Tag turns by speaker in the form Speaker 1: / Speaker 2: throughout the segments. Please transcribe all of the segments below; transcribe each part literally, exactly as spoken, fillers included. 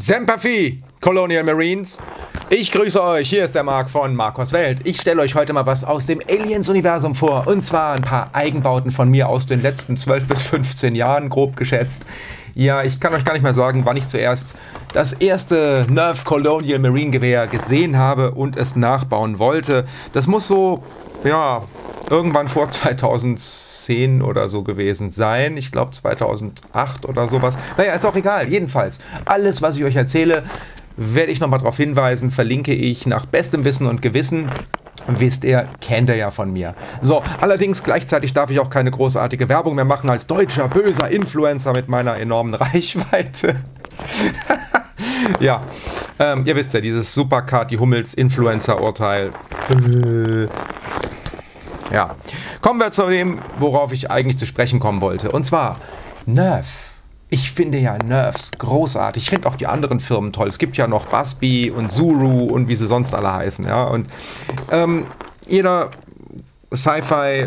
Speaker 1: Semper Fi, Colonial Marines. Ich grüße euch, hier ist der Marc von Marcos Welt. Ich stelle euch heute mal was aus dem Aliens-Universum vor. Und zwar ein paar Eigenbauten von mir aus den letzten zwölf bis fünfzehn Jahren, grob geschätzt. Ja, ich kann euch gar nicht mehr sagen, wann ich zuerst das erste Nerf Colonial Marine Gewehr gesehen habe und es nachbauen wollte. Das muss so, ja, irgendwann vor zweitausendzehn oder so gewesen sein. Ich glaube zweitausendacht oder sowas. Naja, ist auch egal. Jedenfalls, alles, was ich euch erzähle, werde ich nochmal darauf hinweisen, verlinke ich nach bestem Wissen und Gewissen. Wisst ihr, kennt ihr ja von mir. So, allerdings gleichzeitig darf ich auch keine großartige Werbung mehr machen als deutscher, böser Influencer mit meiner enormen Reichweite. Ja, ähm, ihr wisst ja, dieses Superkati Hummels Influencer-Urteil. Ja, kommen wir zu dem, worauf ich eigentlich zu sprechen kommen wollte. Und zwar Nerf. Ich finde ja Nerfs großartig. Ich finde auch die anderen Firmen toll. Es gibt ja noch Busby und Zuru und wie sie sonst alle heißen. Ja? Und ähm, jeder Sci-Fi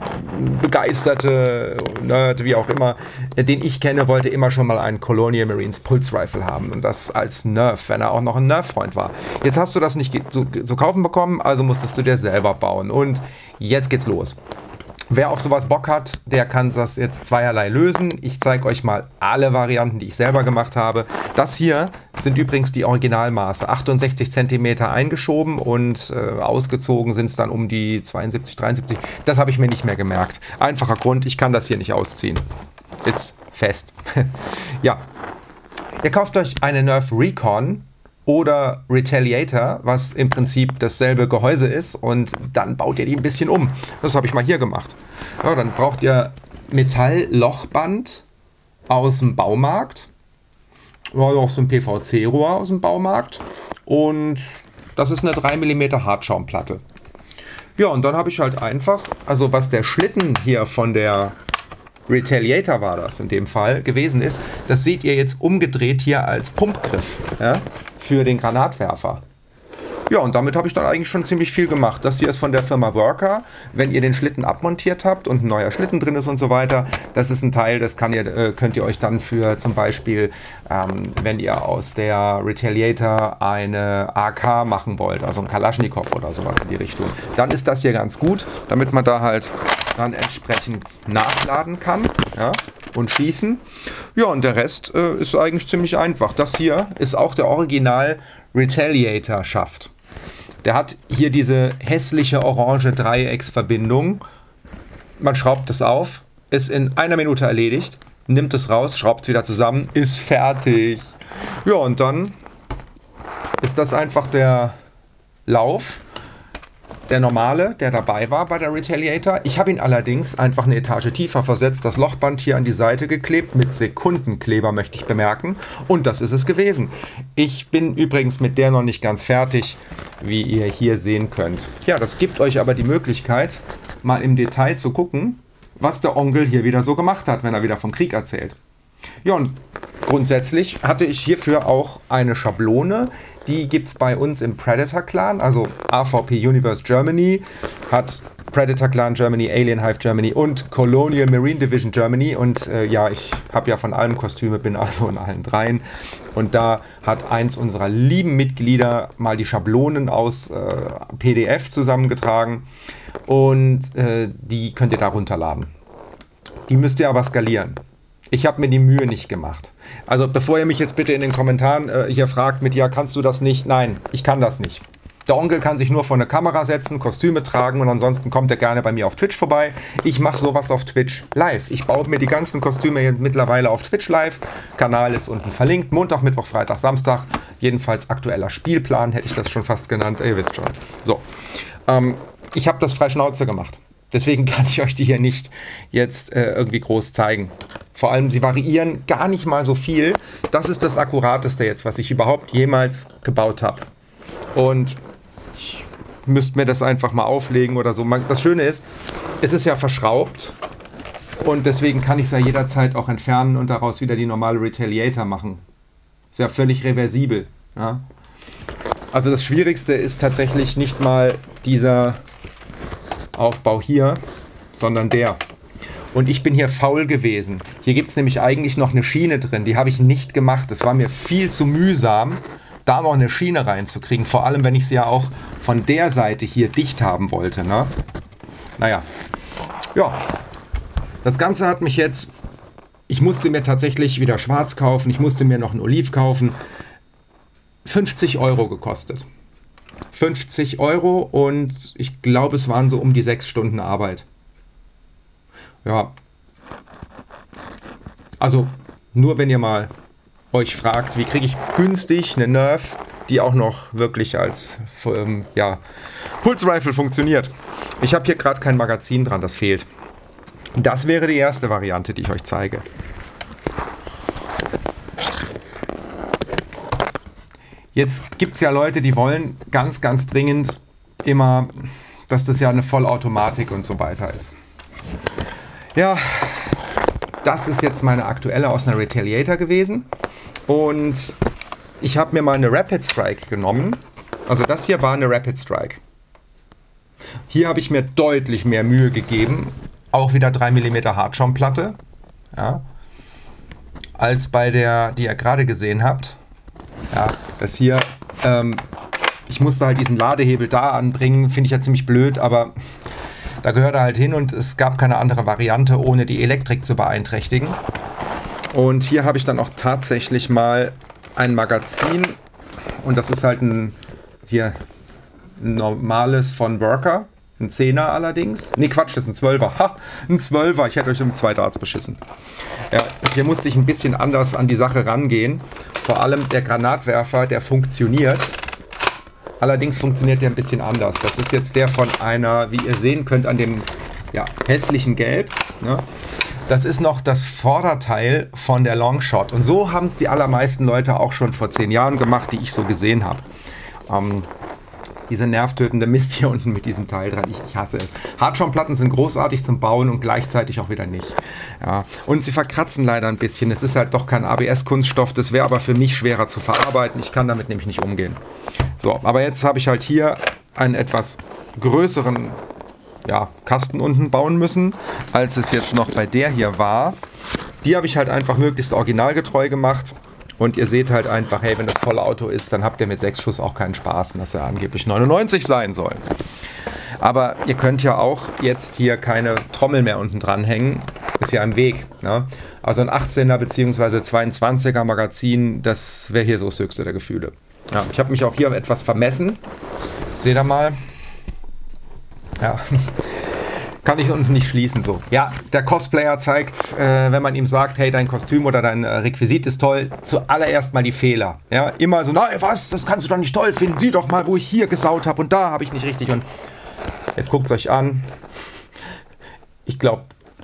Speaker 1: begeisterte Nerd, wie auch immer, den ich kenne, wollte immer schon mal einen Colonial Marines Pulse Rifle haben. Und das als Nerf, wenn er auch noch ein Nerf-Freund war. Jetzt hast du das nicht zu, zu kaufen bekommen, also musstest du dir selber bauen. Und jetzt geht's los. Wer auf sowas Bock hat, der kann das jetzt zweierlei lösen. Ich zeige euch mal alle Varianten, die ich selber gemacht habe. Das hier sind übrigens die Originalmaße. achtundsechzig Zentimeter eingeschoben und äh, ausgezogen sind es dann um die zweiundsiebzig, dreiundsiebzig. Das habe ich mir nicht mehr gemerkt. Einfacher Grund, ich kann das hier nicht ausziehen. Ist fest. Ja. Ihr kauft euch eine Nerf Recon oder Retaliator, was im Prinzip dasselbe Gehäuse ist, und dann baut ihr die ein bisschen um. Das habe ich mal hier gemacht. Ja, dann braucht ihr Metalllochband aus dem Baumarkt, oder auch so ein P V C-Rohr aus dem Baumarkt, und das ist eine drei Millimeter Hartschaumplatte. Ja, und dann habe ich halt einfach, also was der Schlitten hier von der Retaliator war das in dem Fall gewesen ist, das seht ihr jetzt umgedreht hier als Pumpgriff, ja, für den Granatwerfer. Ja, und damit habe ich dann eigentlich schon ziemlich viel gemacht. Das hier ist von der Firma Worker. Wenn ihr den Schlitten abmontiert habt und ein neuer Schlitten drin ist und so weiter, das ist ein Teil, das kann ihr, äh, könnt ihr euch dann für zum Beispiel, ähm, wenn ihr aus der Retaliator eine A K machen wollt, also ein Kalaschnikow oder sowas in die Richtung, dann ist das hier ganz gut, damit man da halt dann entsprechend nachladen kann, ja, und schießen. Ja, und der Rest äh, ist eigentlich ziemlich einfach. Das hier ist auch der Original Retaliator-Schaft. Der hat hier diese hässliche orange Dreiecksverbindung. Man schraubt es auf, ist in einer Minute erledigt, nimmt es raus, schraubt es wieder zusammen, ist fertig. Ja, und dann ist das einfach der Lauf, der normale, der dabei war bei der Retaliator. Ich habe ihn allerdings einfach eine Etage tiefer versetzt, das Lochband hier an die Seite geklebt, mit Sekundenkleber, möchte ich bemerken. Und das ist es gewesen. Ich bin übrigens mit der noch nicht ganz fertig, wie ihr hier sehen könnt. Ja, das gibt euch aber die Möglichkeit, mal im Detail zu gucken, was der Onkel hier wieder so gemacht hat, wenn er wieder vom Krieg erzählt. Ja, und grundsätzlich hatte ich hierfür auch eine Schablone. Die gibt es bei uns im Predator Clan, also A V P Universe Germany hat Predator Clan Germany, Alien Hive Germany und Colonial Marine Division Germany. Und äh, ja, ich habe ja von allem Kostüme, bin also in allen dreien. Und da hat eins unserer lieben Mitglieder mal die Schablonen aus äh, P D F zusammengetragen. Und äh, die könnt ihr da runterladen. Die müsst ihr aber skalieren. Ich habe mir die Mühe nicht gemacht. Also bevor ihr mich jetzt bitte in den Kommentaren äh, hier fragt mit, ja, kannst du das nicht? Nein, ich kann das nicht. Der Onkel kann sich nur vor eine Kamera setzen, Kostüme tragen, und ansonsten kommt er gerne bei mir auf Twitch vorbei. Ich mache sowas auf Twitch live. Ich baue mir die ganzen Kostüme jetzt mittlerweile auf Twitch live. Kanal ist unten verlinkt. Montag, Mittwoch, Freitag, Samstag. Jedenfalls aktueller Spielplan, hätte ich das schon fast genannt. Ihr wisst schon. So, ähm, ich habe das frei Schnauze gemacht. Deswegen kann ich euch die hier nicht jetzt äh, irgendwie groß zeigen. Vor allem, sie variieren gar nicht mal so viel. Das ist das Akkurateste jetzt, was ich überhaupt jemals gebaut habe. Und ich müsste mir das einfach mal auflegen oder so. Das Schöne ist, es ist ja verschraubt. Und deswegen kann ich es ja jederzeit auch entfernen und daraus wieder die normale Retaliator machen. Ist ja völlig reversibel. Ja? Also das Schwierigste ist tatsächlich nicht mal dieser Aufbau hier, sondern der. Und ich bin hier faul gewesen. Hier gibt es nämlich eigentlich noch eine Schiene drin. Die habe ich nicht gemacht. Es war mir viel zu mühsam, da noch eine Schiene reinzukriegen. Vor allem, wenn ich sie ja auch von der Seite hier dicht haben wollte. Ne? Naja. Ja. Das Ganze hat mich jetzt... Ich musste mir tatsächlich wieder schwarz kaufen. Ich musste mir noch ein Oliv kaufen. fünfzig Euro gekostet. fünfzig Euro und ich glaube, es waren so um die sechs Stunden Arbeit. Ja. Also, nur wenn ihr mal euch fragt, wie kriege ich günstig eine Nerf, die auch noch wirklich als ähm, ja, Pulse Rifle funktioniert. Ich habe hier gerade kein Magazin dran, das fehlt. Das wäre die erste Variante, die ich euch zeige. Jetzt gibt es ja Leute, die wollen ganz, ganz dringend immer, dass das ja eine Vollautomatik und so weiter ist. Ja, das ist jetzt meine aktuelle aus einer Retaliator gewesen. Und ich habe mir mal eine Rapid Strike genommen. Also das hier war eine Rapid Strike. Hier habe ich mir deutlich mehr Mühe gegeben. Auch wieder drei Millimeter Hartschaumplatte. Ja, als bei der, die ihr gerade gesehen habt. Ja, das hier, ähm, ich musste halt diesen Ladehebel da anbringen, finde ich ja ziemlich blöd, aber da gehört er halt hin und es gab keine andere Variante, ohne die Elektrik zu beeinträchtigen. Und hier habe ich dann auch tatsächlich mal ein Magazin und das ist halt ein, hier, ein normales von Worker, ein Zehner allerdings. Ne, Quatsch, das ist ein Zwölfer. Ha, ein Zwölfer, ich hätte euch um zwei Darts beschissen. Ja, hier musste ich ein bisschen anders an die Sache rangehen. Vor allem der Granatwerfer, der funktioniert. Allerdings funktioniert der ein bisschen anders. Das ist jetzt der von einer, wie ihr sehen könnt, an dem ja, hässlichen Gelb. Ne? Das ist noch das Vorderteil von der Longshot. Und so haben es die allermeisten Leute auch schon vor zehn Jahren gemacht, die ich so gesehen habe. Ähm, Diese nervtötende Mist hier unten mit diesem Teil dran. Ich, ich hasse es. Hartschaumplatten sind großartig zum Bauen und gleichzeitig auch wieder nicht. Ja. Und sie verkratzen leider ein bisschen. Es ist halt doch kein A B S-Kunststoff. Das wäre aber für mich schwerer zu verarbeiten. Ich kann damit nämlich nicht umgehen. So, aber jetzt habe ich halt hier einen etwas größeren ja, Kasten unten bauen müssen, als es jetzt noch bei der hier war. Die habe ich halt einfach möglichst originalgetreu gemacht. Und ihr seht halt einfach, hey, wenn das Vollauto ist, dann habt ihr mit sechs Schuss auch keinen Spaß, dass er angeblich neunundneunzig sein soll. Aber ihr könnt ja auch jetzt hier keine Trommel mehr unten dran hängen. Ist ja im Weg. Ne? Also ein achtzehner bzw. zweiundzwanziger Magazin, das wäre hier so das höchste der Gefühle. Ja, ich habe mich auch hier etwas vermessen. Seht ihr mal. Ja. Kann ich unten nicht schließen so. Ja, der Cosplayer zeigt, äh, wenn man ihm sagt, hey, dein Kostüm oder dein äh, Requisit ist toll, zuallererst mal die Fehler. Ja, immer so, nein, was, das kannst du doch nicht toll finden. Sieh doch mal, wo ich hier gesaut habe und da habe ich nicht richtig. Und jetzt guckt es euch an. Ich glaube,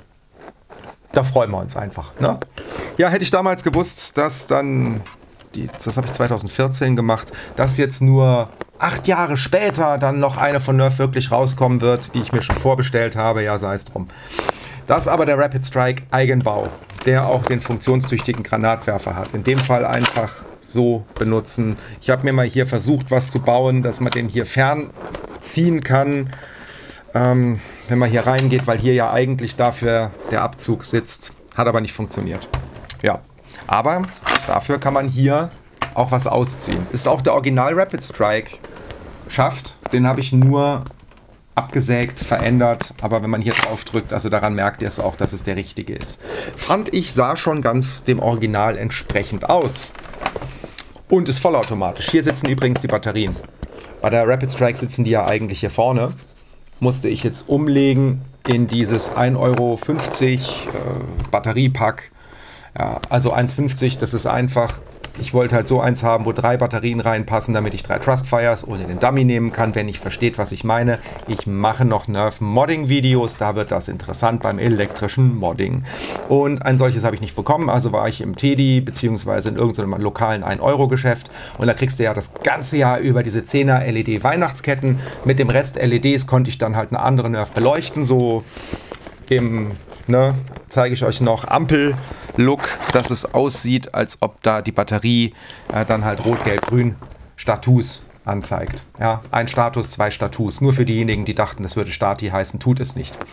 Speaker 1: da freuen wir uns einfach. Ne? Ja, hätte ich damals gewusst, dass dann, die, das habe ich zweitausendvierzehn gemacht, dass jetzt nur acht Jahre später dann noch eine von Nerf wirklich rauskommen wird, die ich mir schon vorbestellt habe, ja, sei es drum. Das ist aber der Rapid Strike Eigenbau, der auch den funktionstüchtigen Granatwerfer hat. In dem Fall einfach so benutzen. Ich habe mir mal hier versucht, was zu bauen, dass man den hier fernziehen kann, ähm, wenn man hier reingeht, weil hier ja eigentlich dafür der Abzug sitzt. Hat aber nicht funktioniert. Ja, aber dafür kann man hier auch was ausziehen. Ist auch der Original Rapid Strike schafft. Den habe ich nur abgesägt, verändert, aber wenn man hier drauf drückt, also daran merkt ihr es auch, dass es der richtige ist. Fand ich, sah schon ganz dem Original entsprechend aus. Und ist vollautomatisch. Hier sitzen übrigens die Batterien. Bei der Rapid Strike sitzen die ja eigentlich hier vorne. Musste ich jetzt umlegen in dieses ein Euro fünfzig äh, Batteriepack. Ja, also eins fünfzig, das ist einfach. Ich wollte halt so eins haben, wo drei Batterien reinpassen, damit ich drei Trustfires ohne den Dummy nehmen kann, wenn ich versteht, was ich meine. Ich mache noch Nerf-Modding-Videos, da wird das interessant beim elektrischen Modding. Und ein solches habe ich nicht bekommen, also war ich im Teddy bzw. in irgendeinem lokalen ein Euro Geschäft und da kriegst du ja das ganze Jahr über diese zehner L E D-Weihnachtsketten. Mit dem Rest L E Ds konnte ich dann halt eine andere Nerf beleuchten, so im, ne, zeige ich euch noch, Ampel-Look, dass es aussieht, als ob da die Batterie äh, dann halt rot, gelb, grün Status anzeigt. Ja, ein Status, zwei Status. Nur für diejenigen, die dachten, das würde Stati heißen, tut es nicht.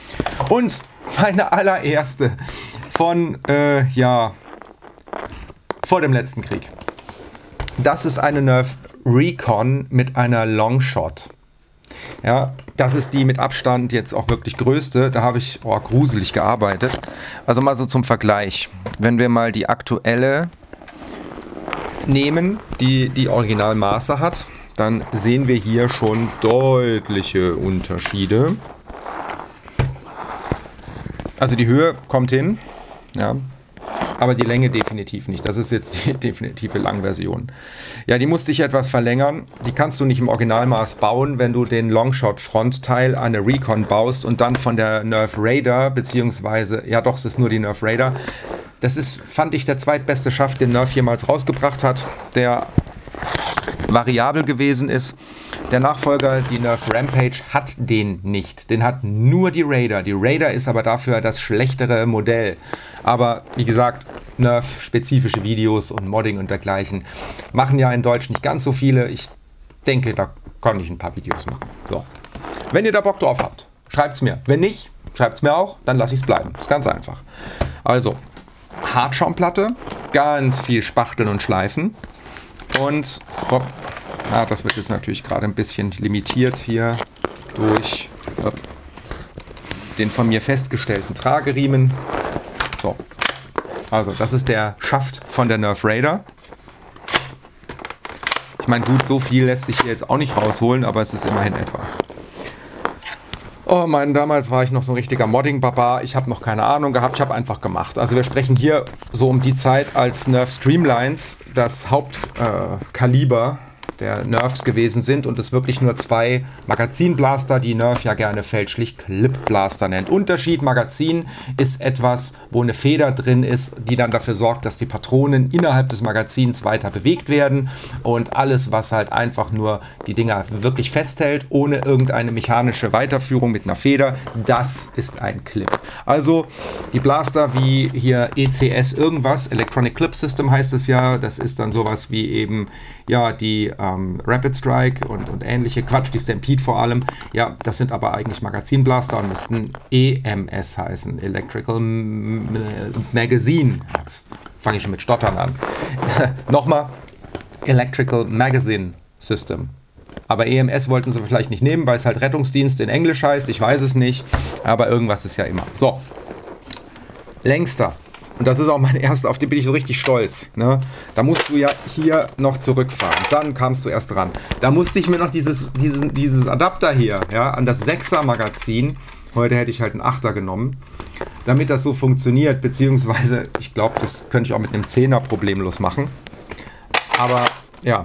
Speaker 1: Und meine allererste von, äh, ja, vor dem letzten Krieg. Das ist eine Nerf Recon mit einer Longshot. Ja, das ist die mit Abstand jetzt auch wirklich größte. Da habe ich oh, gruselig gearbeitet. Also mal so zum Vergleich. Wenn wir mal die aktuelle nehmen, die die Originalmaße hat, dann sehen wir hier schon deutliche Unterschiede. Also die Höhe kommt hin, ja, aber die Länge definitiv nicht. Das ist jetzt die definitive Langversion. Ja, die musste ich etwas verlängern. Die kannst du nicht im Originalmaß bauen, wenn du den Longshot-Frontteil an der Recon baust und dann von der Nerf Raider, beziehungsweise, ja doch, es ist nur die Nerf Raider. Das ist, fand ich, der zweitbeste Schaft, den Nerf jemals rausgebracht hat, der variabel gewesen ist. Der Nachfolger, die Nerf Rampage, hat den nicht. Den hat nur die Raider. Die Raider ist aber dafür das schlechtere Modell. Aber wie gesagt, Nerf-spezifische Videos und Modding und dergleichen machen ja in Deutsch nicht ganz so viele. Ich denke, da kann ich ein paar Videos machen. So. Wenn ihr da Bock drauf habt, schreibt es mir. Wenn nicht, schreibt es mir auch, dann lasse ich es bleiben. Das ist ganz einfach. Also, Hartschaumplatte, ganz viel Spachteln und Schleifen. Und hopp, ah, das wird jetzt natürlich gerade ein bisschen limitiert hier durch hopp, den von mir festgestellten Trageriemen. So, also das ist der Schaft von der Nerf Raider. Ich meine, gut, so viel lässt sich hier jetzt auch nicht rausholen, aber es ist immerhin etwas. Oh Mann, damals war ich noch so ein richtiger Modding-Baba. Ich habe noch keine Ahnung gehabt, ich habe einfach gemacht. Also wir sprechen hier so um die Zeit, als Nerf Streamlines das Hauptkaliber äh, der Nerfs gewesen sind und es wirklich nur zwei Magazinblaster, die Nerf ja gerne fälschlich Clip-Blaster nennt. Unterschied: Magazin ist etwas, wo eine Feder drin ist, die dann dafür sorgt, dass die Patronen innerhalb des Magazins weiter bewegt werden, und alles, was halt einfach nur die Dinger wirklich festhält, ohne irgendeine mechanische Weiterführung mit einer Feder, das ist ein Clip. Also die Blaster wie hier E C S irgendwas, Electronic Clip System heißt es ja, das ist dann sowas wie eben ja die ähm, Rapid Strike und, und ähnliche, Quatsch, die Stampede vor allem, ja, das sind aber eigentlich Magazinblaster und müssten E M S heißen, Electrical M Magazine. Jetzt fange ich schon mit Stottern an. Nochmal, Electrical Magazine System. Aber E M S wollten sie vielleicht nicht nehmen, weil es halt Rettungsdienst in Englisch heißt, ich weiß es nicht, aber irgendwas ist ja immer. So, längster. Und das ist auch mein erster, auf den bin ich so richtig stolz. Ne? Da musst du ja hier noch zurückfahren. Dann kamst du erst ran. Da musste ich mir noch dieses, diesen, dieses Adapter hier, ja, an das sechser Magazin, heute hätte ich halt einen achter genommen, damit das so funktioniert, beziehungsweise, ich glaube, das könnte ich auch mit einem zehner problemlos machen. Aber, ja.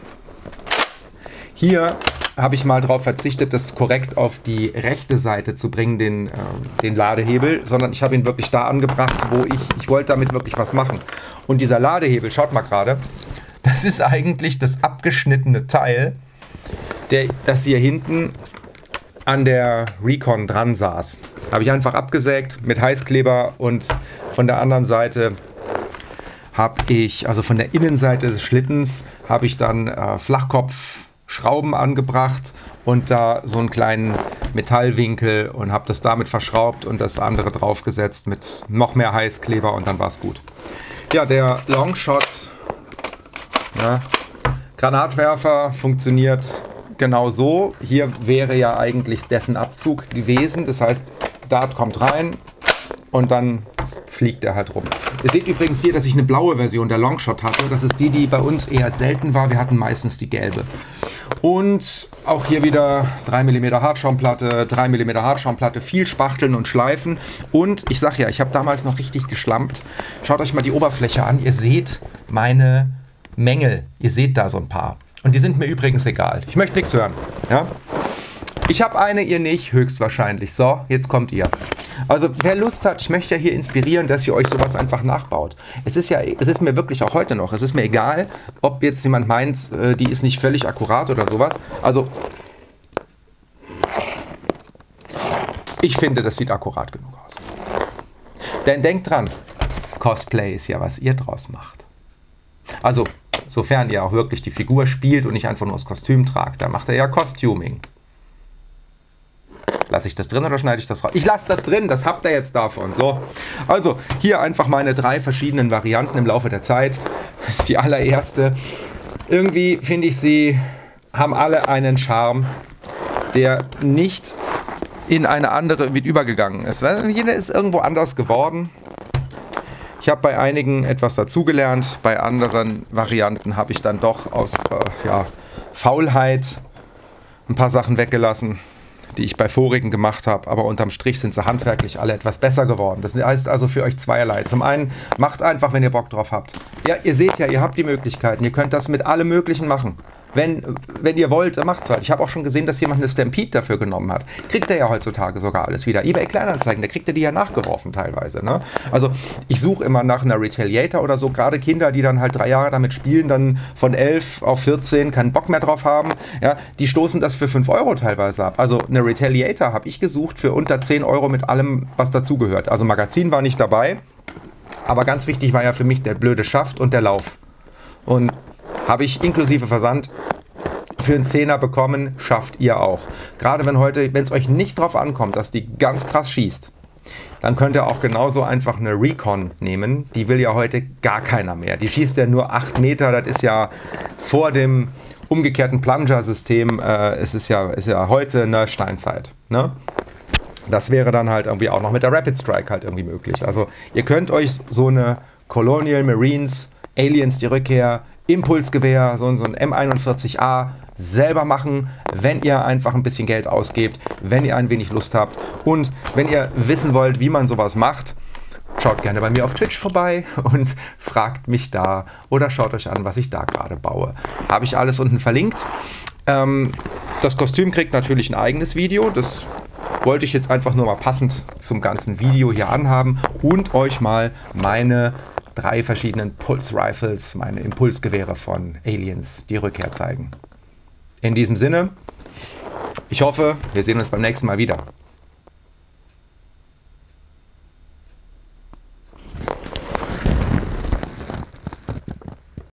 Speaker 1: Hier habe ich mal darauf verzichtet, das korrekt auf die rechte Seite zu bringen, den, äh, den Ladehebel, sondern ich habe ihn wirklich da angebracht, wo ich, ich wollte damit wirklich was machen. Und dieser Ladehebel, schaut mal gerade, das ist eigentlich das abgeschnittene Teil, der, das hier hinten an der Recon dran saß. Habe ich einfach abgesägt mit Heißkleber, und von der anderen Seite habe ich, also von der Innenseite des Schlittens, habe ich dann äh, Flachkopf Schrauben angebracht und da so einen kleinen Metallwinkel und habe das damit verschraubt und das andere draufgesetzt mit noch mehr Heißkleber, und dann war es gut. Ja, der Longshot, ja, Granatwerfer funktioniert genau so. Hier wäre ja eigentlich dessen Abzug gewesen, das heißt, Dart kommt rein und dann fliegt er halt rum. Ihr seht übrigens hier, dass ich eine blaue Version der Longshot hatte. Das ist die, die bei uns eher selten war. Wir hatten meistens die gelbe. Und auch hier wieder drei Millimeter Hartschaumplatte, drei Millimeter Hartschaumplatte, viel Spachteln und Schleifen. Und ich sag ja, ich habe damals noch richtig geschlampt. Schaut euch mal die Oberfläche an. Ihr seht meine Mängel. Ihr seht da so ein paar. Und die sind mir übrigens egal. Ich möchte nichts hören. Ja? Ich habe eine, ihr nicht, höchstwahrscheinlich. So, jetzt kommt ihr. Also wer Lust hat, ich möchte ja hier inspirieren, dass ihr euch sowas einfach nachbaut. Es ist ja, es ist mir wirklich auch heute noch, es ist mir egal, ob jetzt jemand meint, die ist nicht völlig akkurat oder sowas. Also ich finde, das sieht akkurat genug aus. Denn denkt dran, Cosplay ist ja, was ihr draus macht. Also sofern ihr auch wirklich die Figur spielt und nicht einfach nur das Kostüm tragt, dann macht er ja Costuming. Lasse ich das drin oder schneide ich das raus? Ich lasse das drin, das habt ihr jetzt davon. So. Also, hier einfach meine drei verschiedenen Varianten im Laufe der Zeit. Die allererste. Irgendwie finde ich, sie haben alle einen Charme, der nicht in eine andere mit übergegangen ist. Jeder ist irgendwo anders geworden. Ich habe bei einigen etwas dazugelernt, bei anderen Varianten habe ich dann doch aus äh, ja, Faulheit ein paar Sachen weggelassen, die ich bei vorigen gemacht habe, aber unterm Strich sind sie handwerklich alle etwas besser geworden. Das heißt also für euch zweierlei. Zum einen, macht einfach, wenn ihr Bock drauf habt. Ja, ihr seht ja, ihr habt die Möglichkeiten, ihr könnt das mit allem Möglichen machen. Wenn, wenn ihr wollt, macht es halt. Ich habe auch schon gesehen, dass jemand eine Stampede dafür genommen hat. Kriegt er ja heutzutage sogar alles wieder. eBay Kleinanzeigen, da kriegt er die ja nachgeworfen teilweise. Ne? Also ich suche immer nach einer Retaliator oder so. Gerade Kinder, die dann halt drei Jahre damit spielen, dann von elf auf vierzehn keinen Bock mehr drauf haben. Ja, die stoßen das für fünf Euro teilweise ab. Also eine Retaliator habe ich gesucht für unter zehn Euro mit allem, was dazugehört. Also Magazin war nicht dabei. Aber ganz wichtig war ja für mich der blöde Schaft und der Lauf. Und habe ich inklusive Versand für einen Zehner bekommen, schafft ihr auch. Gerade wenn heute, wenn es euch nicht drauf ankommt, dass die ganz krass schießt, dann könnt ihr auch genauso einfach eine Recon nehmen. Die will ja heute gar keiner mehr. Die schießt ja nur acht Meter, das ist ja vor dem umgekehrten Plunger-System, äh, es ist ja, ist ja heute Nerf Steinzeit. Ne? Das wäre dann halt irgendwie auch noch mit der Rapid Strike halt irgendwie möglich. Also ihr könnt euch so eine Colonial Marines, Aliens die Rückkehr, Impulsgewehr, so, so ein M einundvierzig A selber machen, wenn ihr einfach ein bisschen Geld ausgebt, wenn ihr ein wenig Lust habt und wenn ihr wissen wollt, wie man sowas macht, schaut gerne bei mir auf Twitch vorbei und fragt mich da oder schaut euch an, was ich da gerade baue. Habe ich alles unten verlinkt. Ähm, das Kostüm kriegt natürlich ein eigenes Video, das wollte ich jetzt einfach nur mal passend zum ganzen Video hier anhaben und euch mal meine drei verschiedenen Pulse Rifles, meine Impulsgewehre von Aliens, die Rückkehr zeigen. In diesem Sinne, ich hoffe, wir sehen uns beim nächsten Mal wieder.